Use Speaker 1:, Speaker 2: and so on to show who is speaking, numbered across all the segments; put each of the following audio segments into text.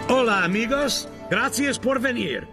Speaker 1: Hola amigos, gracias por venir.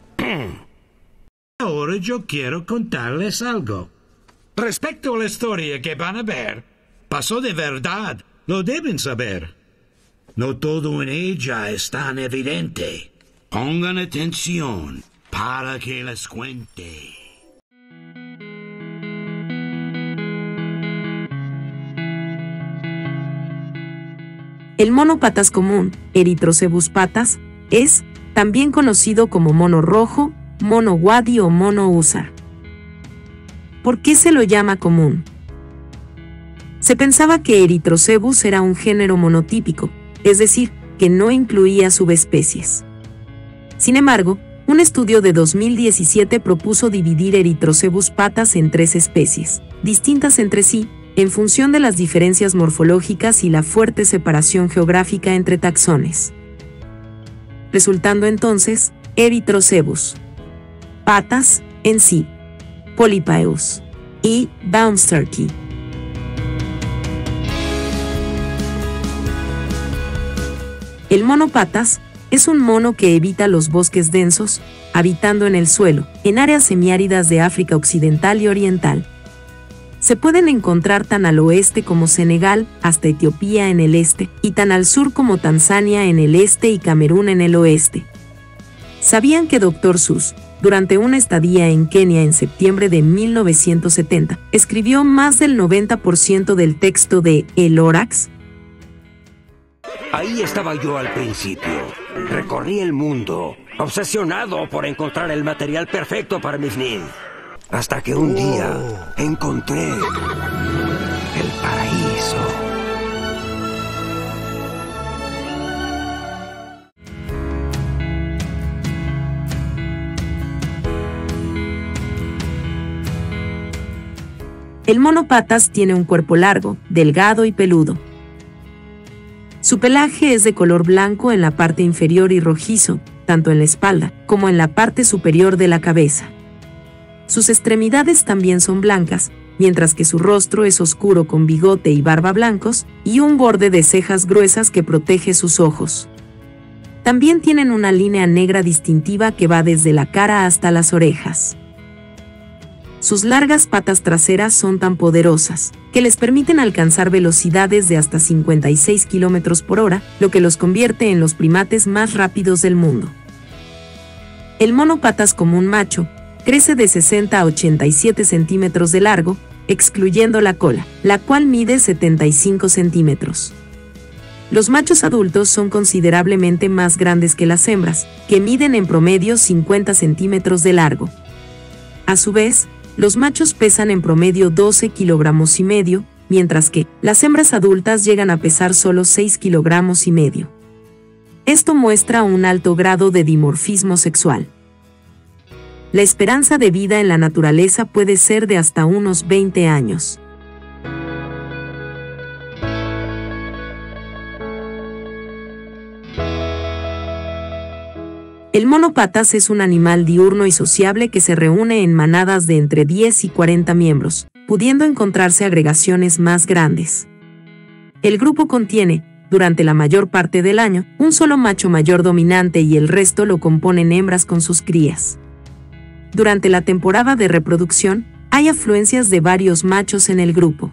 Speaker 1: Ahora yo quiero contarles algo. Respecto a la historia que van a ver, pasó de verdad, lo deben saber. No todo en ella es tan evidente. Pongan atención para que les cuente.
Speaker 2: El mono patas común, Erythrocebus patas, es también conocido como mono rojo, mono wadi o mono húsar. ¿Por qué se lo llama común? Se pensaba que Erythrocebus era un género monotípico, es decir, que no incluía subespecies. Sin embargo, un estudio de 2017 propuso dividir Erythrocebus patas en 3 especies, distintas entre sí, en función de las diferencias morfológicas y la fuerte separación geográfica entre taxones. Resultando entonces, Erythrocebus patas en sí, Polypaeus y Bounce Turkey. El mono patas es un mono que evita los bosques densos, habitando en el suelo, en áreas semiáridas de África Occidental y Oriental. Se pueden encontrar tan al oeste como Senegal, hasta Etiopía en el este, y tan al sur como Tanzania en el este y Camerún en el oeste. ¿Sabían que Dr. Seuss, durante una estadía en Kenia en septiembre de 1970, escribió más del 90% del texto de El Lorax?
Speaker 3: Ahí estaba yo al principio. Recorrí el mundo, obsesionado por encontrar el material perfecto para mis niños. Hasta que un día encontré el paraíso.
Speaker 2: El mono patas tiene un cuerpo largo, delgado y peludo. Su pelaje es de color blanco en la parte inferior y rojizo, tanto en la espalda como en la parte superior de la cabeza. Sus extremidades también son blancas, mientras que su rostro es oscuro con bigote y barba blancos y un borde de cejas gruesas que protege sus ojos. También tienen una línea negra distintiva que va desde la cara hasta las orejas. Sus largas patas traseras son tan poderosas que les permiten alcanzar velocidades de hasta 56 km por hora, lo que los convierte en los primates más rápidos del mundo. El mono patas común macho crece de 60 a 87 centímetros de largo, excluyendo la cola, la cual mide 75 centímetros. Los machos adultos son considerablemente más grandes que las hembras, que miden en promedio 50 centímetros de largo. A su vez, los machos pesan en promedio 12,5 kilogramos, mientras que las hembras adultas llegan a pesar solo 6,5 kilogramos. Esto muestra un alto grado de dimorfismo sexual. La esperanza de vida en la naturaleza puede ser de hasta unos 20 años. El mono patas es un animal diurno y sociable que se reúne en manadas de entre 10 y 40 miembros, pudiendo encontrarse agregaciones más grandes. El grupo contiene, durante la mayor parte del año, un solo macho mayor dominante y el resto lo componen hembras con sus crías. Durante la temporada de reproducción, hay afluencias de varios machos en el grupo.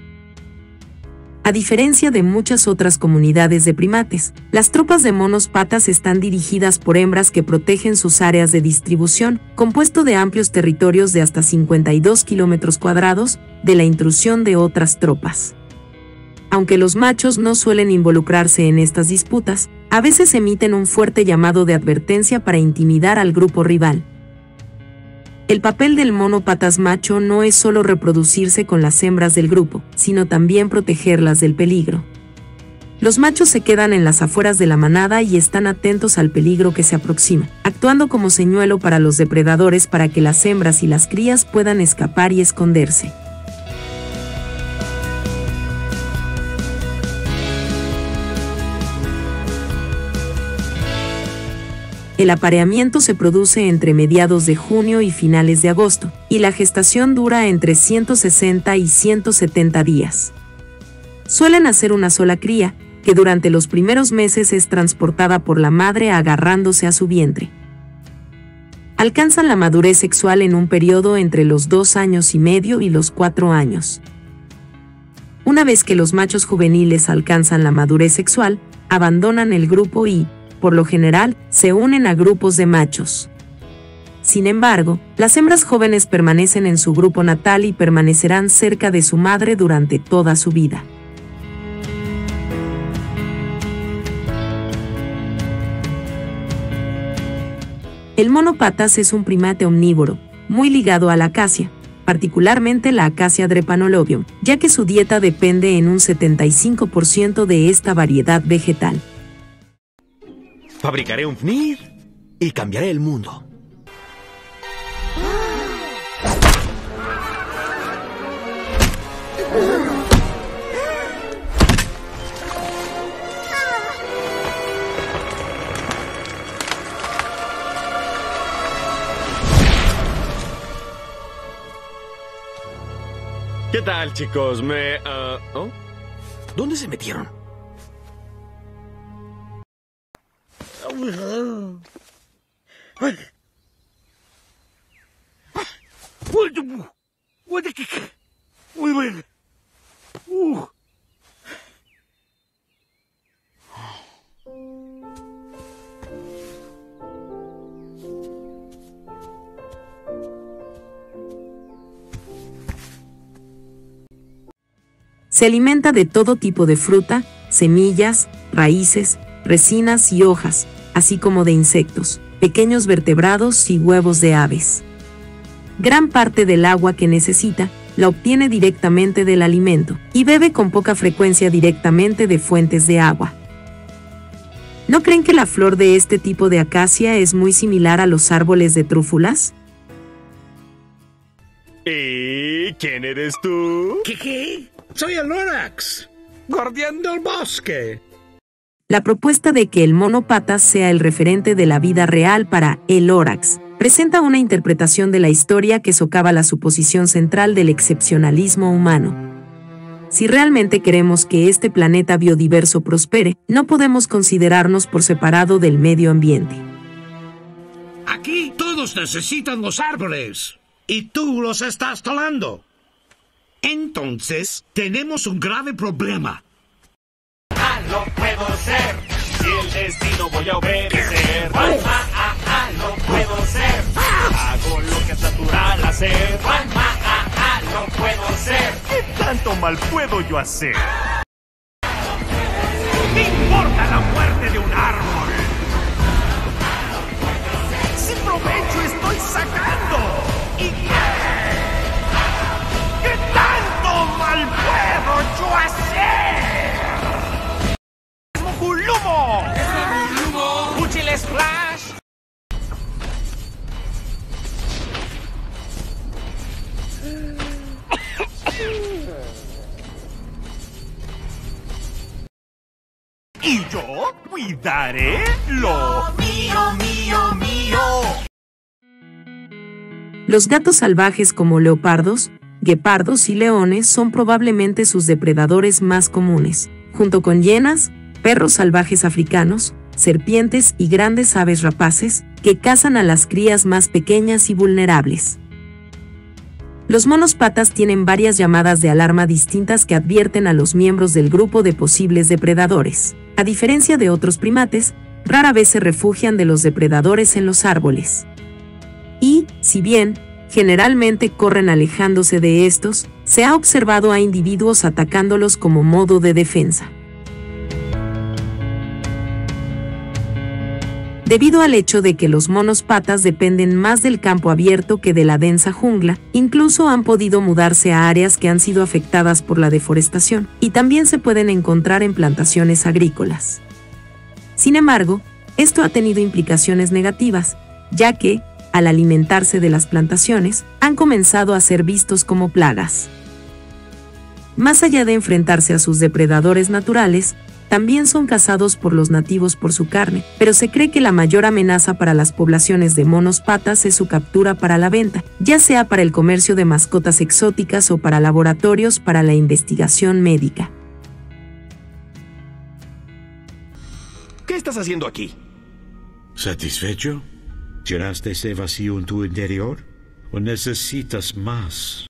Speaker 2: A diferencia de muchas otras comunidades de primates, las tropas de monos patas están dirigidas por hembras que protegen sus áreas de distribución, compuesto de amplios territorios de hasta 52 kilómetros cuadrados, de la intrusión de otras tropas. Aunque los machos no suelen involucrarse en estas disputas, a veces emiten un fuerte llamado de advertencia para intimidar al grupo rival. El papel del mono patas macho no es solo reproducirse con las hembras del grupo, sino también protegerlas del peligro. Los machos se quedan en las afueras de la manada y están atentos al peligro que se aproxima, actuando como señuelo para los depredadores para que las hembras y las crías puedan escapar y esconderse. El apareamiento se produce entre mediados de junio y finales de agosto, y la gestación dura entre 160 y 170 días. Suelen hacer una sola cría, que durante los primeros meses es transportada por la madre agarrándose a su vientre. Alcanzan la madurez sexual en un periodo entre los 2 años y medio y los 4 años. Una vez que los machos juveniles alcanzan la madurez sexual, abandonan el grupo y, por lo general, se unen a grupos de machos. Sin embargo, las hembras jóvenes permanecen en su grupo natal y permanecerán cerca de su madre durante toda su vida. El mono patas es un primate omnívoro, muy ligado a la acacia, particularmente la Acacia drepanolobium, ya que su dieta depende en un 75% de esta variedad vegetal.
Speaker 4: Fabricaré un FNID y cambiaré el mundo. ¿Qué tal, chicos? ¿Oh? ¿Dónde se metieron?
Speaker 2: Se alimenta de todo tipo de fruta, semillas, raíces, resinas y hojas, así como de insectos, pequeños vertebrados y huevos de aves. Gran parte del agua que necesita la obtiene directamente del alimento y bebe con poca frecuencia directamente de fuentes de agua. ¿No creen que la flor de este tipo de acacia es muy similar a los árboles de trúfulas?
Speaker 4: ¿Y quién eres tú?
Speaker 1: ¿Qué? Soy el Lorax, guardián del bosque.
Speaker 2: La propuesta de que el mono patas sea el referente de la vida real para el Lorax presenta una interpretación de la historia que socava la suposición central del excepcionalismo humano. Si realmente queremos que este planeta biodiverso prospere, no podemos considerarnos por separado del medio ambiente.
Speaker 1: Aquí todos necesitan los árboles, y tú los estás talando. Entonces, tenemos un grave problema.
Speaker 5: Lo puedo ser, si el destino voy a obedecer. Lo puedo ser, hago lo que es natural hacer. Lo puedo ser, ¿qué tanto mal puedo yo hacer? ¿Qué importa la muerte de un árbol? ¡Sin provecho estoy sacando! ¿Y qué tanto mal puedo yo hacer? ¡Bulumo! ¡Útil Splash! Y yo cuidaré lo mío.
Speaker 2: Los gatos salvajes como leopardos, guepardos y leones son probablemente sus depredadores más comunes, junto con hienas, perros salvajes africanos, serpientes y grandes aves rapaces, que cazan a las crías más pequeñas y vulnerables. Los monos patas tienen varias llamadas de alarma distintas que advierten a los miembros del grupo de posibles depredadores. A diferencia de otros primates, rara vez se refugian de los depredadores en los árboles. Y, si bien, generalmente corren alejándose de estos, se ha observado a individuos atacándolos como modo de defensa. Debido al hecho de que los monos patas dependen más del campo abierto que de la densa jungla, incluso han podido mudarse a áreas que han sido afectadas por la deforestación, y también se pueden encontrar en plantaciones agrícolas. Sin embargo, esto ha tenido implicaciones negativas, ya que, al alimentarse de las plantaciones, han comenzado a ser vistos como plagas. Más allá de enfrentarse a sus depredadores naturales, también son cazados por los nativos por su carne, pero se cree que la mayor amenaza para las poblaciones de monos patas es su captura para la venta, ya sea para el comercio de mascotas exóticas o para laboratorios para la investigación médica.
Speaker 6: ¿Qué estás haciendo aquí?
Speaker 1: ¿Satisfecho? ¿Llenaste ese vacío en tu interior? ¿O necesitas más?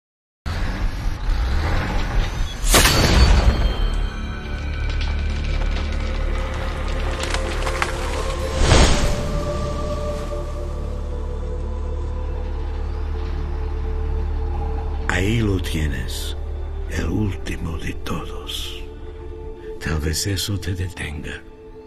Speaker 1: Ahí lo tienes, el último de todos. Tal vez eso te detenga.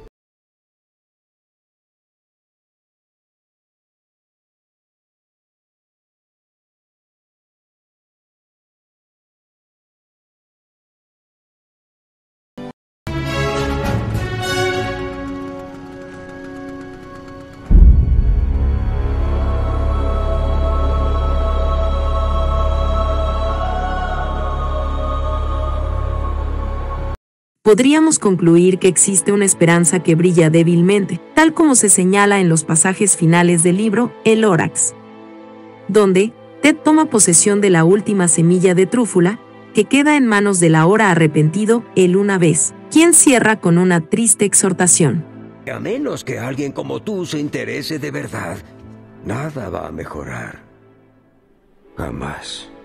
Speaker 2: Podríamos concluir que existe una esperanza que brilla débilmente, tal como se señala en los pasajes finales del libro El Órax, donde Ted toma posesión de la última semilla de trúfula, que queda en manos del ahora arrepentido El Una Vez, quien cierra con una triste exhortación.
Speaker 3: A menos que alguien como tú se interese de verdad, nada va a mejorar. Jamás.